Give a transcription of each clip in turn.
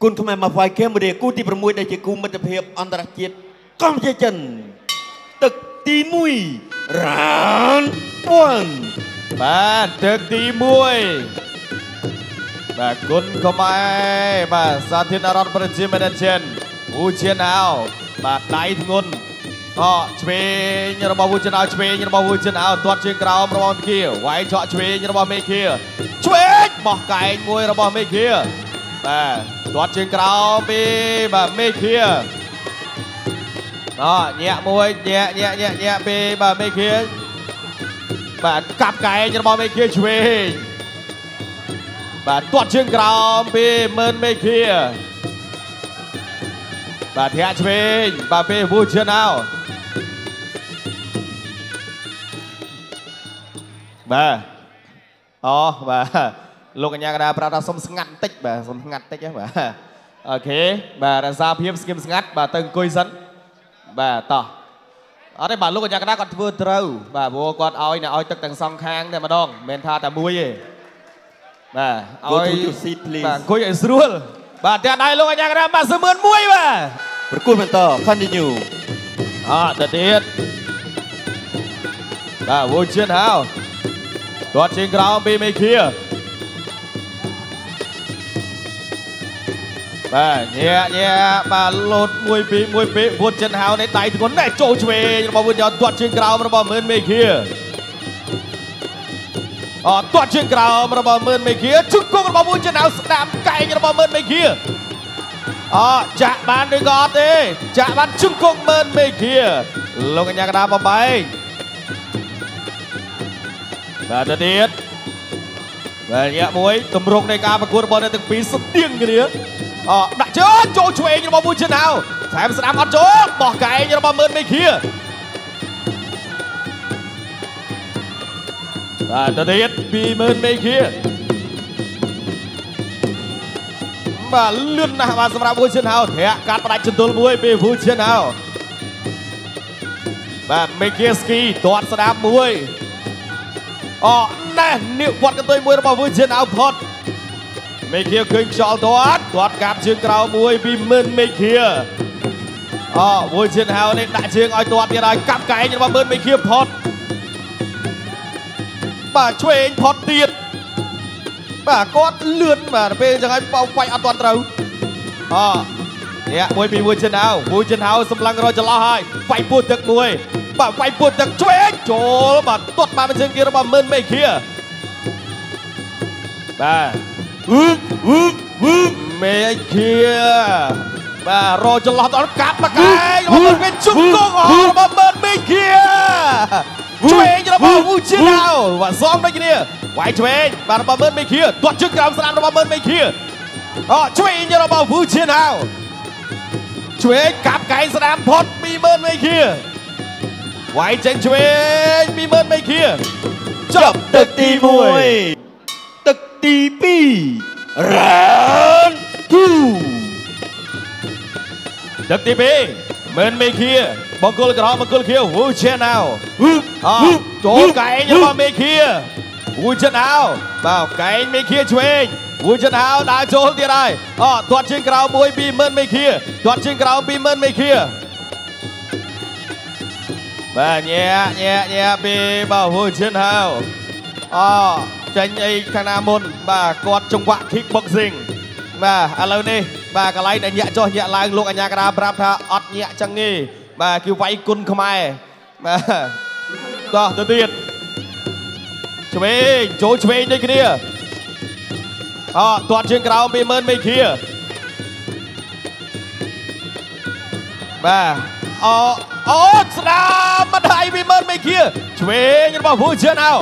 គុណខ្មែរមកវាយខេមរៀគូទី6ដែលជាគូមិត្តភាពអន្តរជាតិកម្ពុជាចិនទឹកទី1រានពួនបាទទឹកទី1បាទគុណខ្មែរបាទសាធារណរដ្ឋប្រជាមានិតចិនវូជៀនហៅបាទដៃធ្ងន់ឆ្វេងរបស់វូជៀនហៅឆ្វេងរបស់វូជៀនហៅទាត់ជើងក្រោមរបស់មេឃាវាយឆក់ឆ្វេងរបស់មេឃាឆ្វេងបោះកែងមួយរបស់មេឃាបាទទាត់ជើងក្រោមពីបាទមេឃាញាក់មួយញាក់ពីបាទមេឃាបាទកាប់កែងរបស់មេឃាឆ្វេងបាទទាត់ជើងក្រោមពីមើលមេឃាបាទធាក់ឆ្វេងបាទពីវូជៀនហៅបាទបាទលោកកញ្ញាកណ្ដាលប្រាប់ថាសុំស្ងាត់បន្តិចបាទសុំស្ងាត់បន្តិចបាទអូខេបាទរក្សាភាពស្ងៀមស្ងាត់បាទទៅអង្គុយសិនបាទតោះអត់ទេបាទលោកកញ្ញាកណ្ដាលគាត់ធ្វើត្រូវបាទព្រោះគាត់ឲ្យទឹកទាំងសងខាងតែម្ដងមិនមែនថាតែមួយទេបាទឲ្យបាទអង្គុយឲ្យស្រួលបាទតែដៃលោកកញ្ញាកណ្ដាលបាទ10001បាទប្រគួតបន្ត continue ទៅទៀតបាទវូជៀនហៅគាត់ជើងក្រោមពីមេឃាបាទញាក់បាទលោត1 2 វូជៀនហៅនេះដៃធ្ងន់ណែចូលឆ្វេងរបស់វូជៀនទាត់ជើងក្រោមរបស់មើលមេឃាទាត់ជើងក្រោមរបស់មើលមេឃាជង្គង់របស់វូជៀនហៅស្ដាប់កែងរបស់មើលមេឃាចាក់បានឬក៏អត់ទេចាក់បានជង្គង់មើលមេឃាលោកកញ្ញាកណ្ដាលបំបែងបាទទៅទៀតបាទញាក់មួយទម្រង់នៃការប្រកួតរបស់អ្នកទាំងពីរស្ទៀងគ្នាដាក់ចូលឆ្វេងរបស់វូជៀនហៅថែមស្ដាំអត់ចូលបោះកែងរបស់មើលមេឃាបាទទៅទៀតពីមើលមេឃាបាទលឿនណាស់បាទសម្រាប់វូជៀនហៅធាក់កាត់ផ្ដាច់ចន្ទុលមួយពីវូជៀនហៅបាទមេឃាស្គីទាត់ស្ដាប់មួយណែនាគវត្តកន្ទុយមួយរបស់វូជៀនហៅផុតមេឃាឃើញខ្យល់ទាត់កាប់ជើងក្រោមមួយពីមើលមេឃាវូជៀនហៅនេះដាក់ជើងឲ្យទាត់ទៀតហើយកាប់កែងរបស់មើលមេឃាផុតបាទឆ្វេងផុតទៀតបាទគាត់លឿនបាទពេលអញ្ចឹងហើយបោកវាយអត់ទាន់ត្រូវនេះមួយពីវូជៀនហៅសម្លឹងរកចន្លោះហើយវាយពោះទឹកមួយបាទវាយពោះទឹកឆ្វេងចូលបាទទាត់បានជើងគេរបស់មើលមេឃាបាទមេឃាបាទរកចន្លោះដល់កាប់មកកែងរបស់វាជង្គង់របស់មើលមេឃាឆ្វេងរបស់វូជៀនហៅបាទសងដូចគ្នាវាយឆ្វេងបាទរបស់មើលមេឃាទាត់ជើងក្រោមស្ដាំរបស់មើលមេឃាឆ្វេងរបស់វូជៀនហៅឆ្វេងកាប់កែងស្ដាំផុតពីមើលមេឃាវាយចេញឆ្វេងពីមើលមេឃាចប់ទឹកទី1ទឹកទី2រានទូទឹកទី2មើលមេឃាបង្គោលក្រមបង្គោលខៀវវូជៀនហៅចូលកែងរបស់មេឃាវូជៀនហៅបាទកែងមេឃាឆ្វេងវូជៀនហៅដើរចូលទៀតហើយទាត់ជើងក្រោមមួយពីមើលមេឃាទាត់ជើងក្រោមពីមើលមេឃាបាទញាក់ពីបាទវូជៀនហៅចាញ់អីខាងណាមុនបាទគាត់ចង្វាក់ kickboxing បាទឥឡូវនេះបាទកន្លែងដែលញាក់ចុះញាក់ឡើងលោកអញ្ញាកណ្ដាលប្រាប់ថាអត់ញាក់ចឹងទេបាទគឺវាយគុណខ្មែរបាទទៅទៀតឆ្វេងចូលឆ្វេងដូចគ្នាទាត់ជើងក្រោមពីមើលមេឃាបាទស្ដាប់មកដៃពីមើលមេឃាឆ្វេងរបស់វូជៀនហៅ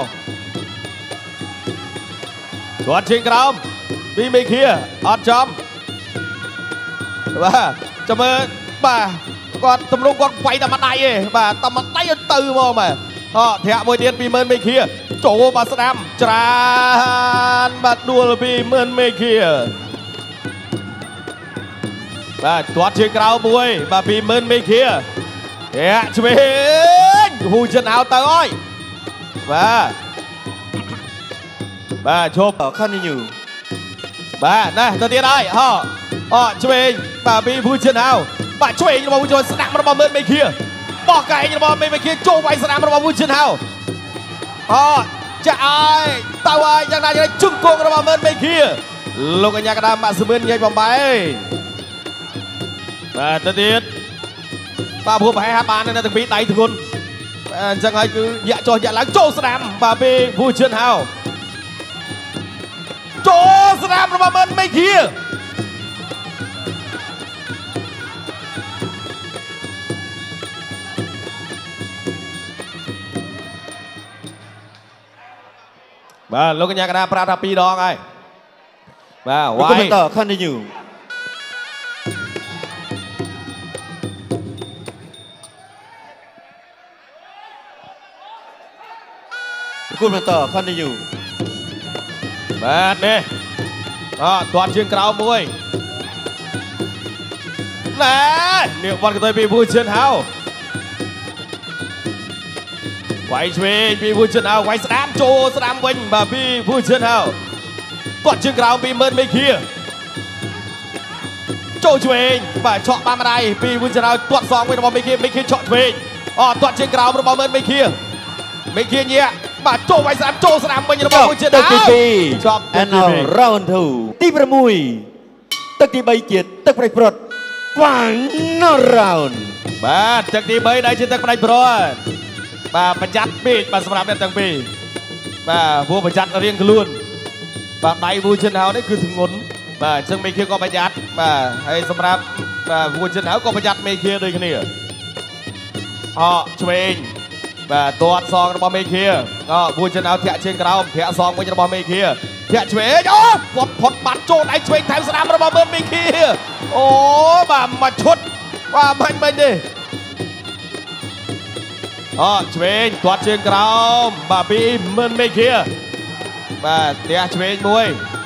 ទាត់ជើងក្រោមពីមេឃាអត់ចំបាទចាំមើលបាទគាត់ទម្រង់គាត់វាយតែមួយដៃទេបាទតែមួយដៃឲ្យទៅហ្មងបាទធាក់មួយទៀតពីមើលមេឃាចូលបាទស្ដាំច្រានបាទដួលពីមើលមេឃាបាទទាត់ជើងក្រោមមួយបាទពីមើលមេឃាធាក់ឆ្វេងវូជៀនហៅទៅហើយបាទឈប់ continue បាទណាទៅទៀតហើយឆ្វេងបាទពីភូចិនហៅបាទឆ្វេងរបស់ភូចិនស្ដាប់របស់មើលមេឃាបោះកែងរបស់មេឃាចូលវាយស្ដាប់របស់ភូចិនហៅចាក់ឲ្យតើឲ្យយ៉ាងណាជង្គង់របស់មើលមេឃាលោកកញ្ញាកដាម៉ាក់សឺមិនញ៉ៃបំបែបាទទៅទៀតបាទព្រោះប្រហែលហាត់បាននៅទាំងពីរដៃធ្ងន់អញ្ចឹងហើយគឺញាក់ចុះញាក់ឡើងចូលស្ដាំបាទពីភូចិនហៅចូលស្ដាំរបស់មើលមេឃាបាទលោកកញ្ញាកណាប្រាប់ថា2 ដងហើយបាទវាយបន្ត continue គូបន្ត continue បាទនេះទាត់ជើងក្រោមមួយណែនេះវត្តកតុយពីភូចិនហៅវាយឆ្វេងពីភូចិនហៅវាយស្ដាំចូលស្ដាំវិញបាទពីភូចិនហៅទាត់ជើងក្រោមពីមើលមេឃាចូលឆ្វេងបាទឆក់បានម្ដាយពីភូចិនហៅទាត់សងវិញរបស់មេឃាឆក់ឆ្វេងទាត់ជើងក្រោមរបស់មើលមេឃាញាក់បាទចូលវាយស្ដាំចូលស្ដាំវិញរបស់ភូចិនហៅចប់ and round 2 ទី 6 ទឹកទី 3 ជាតិទឹកប្រៃព្រាត់ final round បាទទឹកទី 3 ដែលជាទឹកប្រៃព្រាត់បាទប្រយ័ត្នពេកបាទសម្រាប់អ្នកទាំងពីរបាទព្រោះប្រយ័ត្នរៀងខ្លួនបាទដៃវូចិនហៅនេះគឺធ្ងន់បាទអញ្ចឹងមេឃាក៏ប្រយ័ត្នបាទហើយសម្រាប់បាទវូចិនហៅក៏ប្រយ័ត្នមេឃាដូចគ្នាឆ្វេងបាទទាត់សងរបស់មេឃាវូចិនហៅធាក់ជើងក្រោមធាក់សងវិញរបស់មេឃាធាក់ឆ្វេងគាត់ផុតបាត់ចូលដៃឆ្វេងថែមស្ដាំរបស់មើលមេឃាបាទមកឈុតបាទបាញ់ទេឆ្វេងទាត់ជើងក្រោមបាទពីមើលមេឃាបាទផ្ទះឆ្វេងមួយ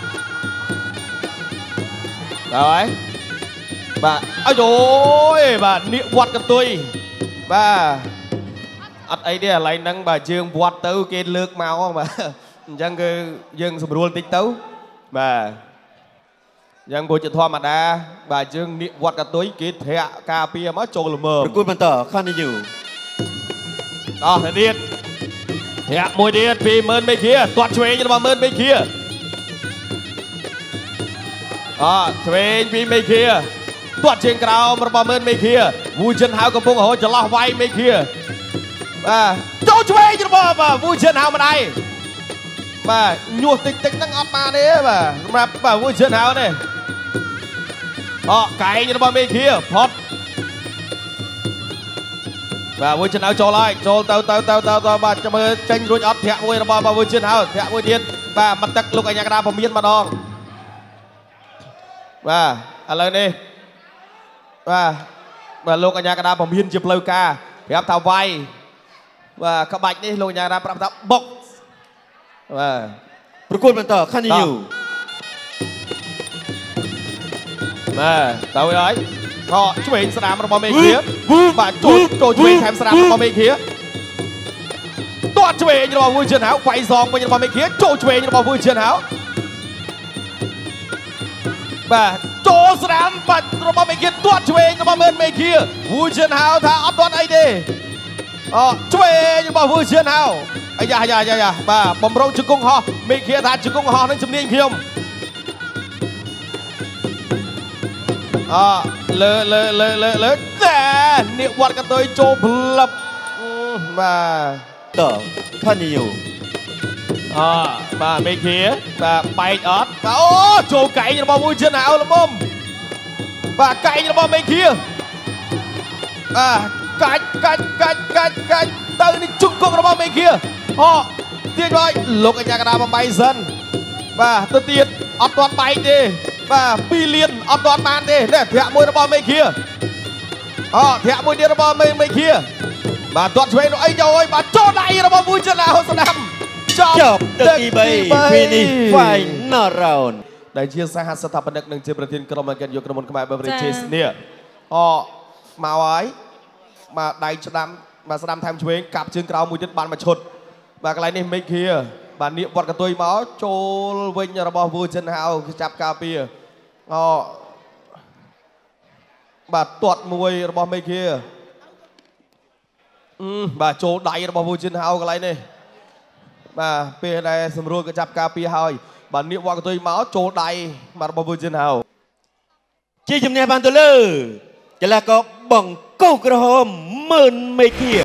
ហើយបាទអើយបាទនាគវត្តកន្ទុយបាទអត់អីទេឥឡូវហ្នឹងបាទយើងវត្តទៅគេលើកមកបាទអញ្ចឹងគឺយើងស្រួលតិចទៅបាទយ៉ាងពុជធម្មតាបាទយើងនាគវត្តកន្ទុយគេធាក់ការពារមកចូលល្មើប្រគួតបន្ត continue ទៅទៀតធាក់មួយទៀតពីមើលមេឃាទាត់ឆ្វេងរបស់មើលមេឃាឆ្វេងពីមេឃាទាត់ជើងក្រោមរបស់មើលមេឃាវូចិនហៅកំពុងរហូតចន្លោះវាយមេឃាបាទចូលឆ្វេងរបស់បាទវូចិនហៅម្ដាយបាទញុះតិចហ្នឹងអត់បានទេបាទសម្រាប់បាទវូចិនហៅនេះកែងរបស់មេឃាផុតបាទវូចិនហៅចូលហើយចូលទៅបាទចាំមើលចេញរួចអត់ធាក់មួយរបស់វូចិនហៅធាក់មួយទៀតបាទមកទឹកលោកអញ្ញាកដាពមៀនម្ដងបាទឥឡូវនេះបាទលោកអញ្ញាកដាពមៀនជាផ្លូវការប្រាប់ថាវាយបាទក្បាច់នេះលោកអញ្ញាកដាប្រាប់ថាបុកបាទប្រគួតបន្ត continue បាទទៅហើយឆ្វេងស្ដាមរបស់មេឃាបាទចូលឆ្វេងថែមស្ដាមរបស់មេឃាទាត់ឆ្វេងរបស់វូចិនហៅវាយសងវិញរបស់មេឃាចូលឆ្វេងរបស់វូចិនហៅបាទចូលស្ដាំបាច់របស់មេឃាទាត់ឆ្វេងរបស់មើលមេឃាវូចិនហៅថាអត់ទាត់អីទេឆ្វេងរបស់វូចិនហៅអាយ៉ាបាទបំរុងជង្គង់ហោះមេឃាថាជង្គង់ហោះនឹងជំនាញខ្ញុំលើតែនាគវត្តកន្ទុយចូលផ្លឹបតបាទ continue បាទមេឃាបាទបែកអត់ចូលកែងរបស់វូចិនហៅល្មមបាទកែងរបស់មេឃាបាទកាច់ទៅនេះជង្គង់របស់មេឃាទៀតហើយលោកអញ្ញាកដាបំបីសិនបាទទៅទៀតអត់ទាន់បែកទេបាទ2លានអត់ទាន់បានទេនេះធាក់មួយរបស់មេឃាធាក់មួយទៀតរបស់មេឃាបាទទាត់ឆ្វេងអីយកឲ្យបាទចូលដៃរបស់វូចិនហៅស្ដាំចប់ទឹកទី 3 finish final round ដែលជាសហស្ថាបនិកនិងជាប្រធានក្រុមអង្គការយកក្រុមហ៊ុនខ្មែរបេវរេជេសនេះមកហើយបាទដៃស្ដាំបាទស្ដាំថែមឆ្វេងកាប់ជើងក្រោមមួយទៀតបានមកឈុតបាទកន្លែងនេះមេឃាបាទនាគវត្តកន្ទុយមកចូលវិញរបស់វូចិនហៅចាប់ការពារបាទទាត់មួយរបស់មេឃាបាទចូលដៃរបស់វូជិនហៅកន្លែងនេះបាទពេលដែលសម្រួលក៏ចាប់ការពារហើយបាទនាគវ៉ាកតុយមកចូលដៃបាទរបស់វូជិនហៅជាជំនះបានទៅលើកីឡាករបង្គោលក្រហមម៉ឺនមេឃា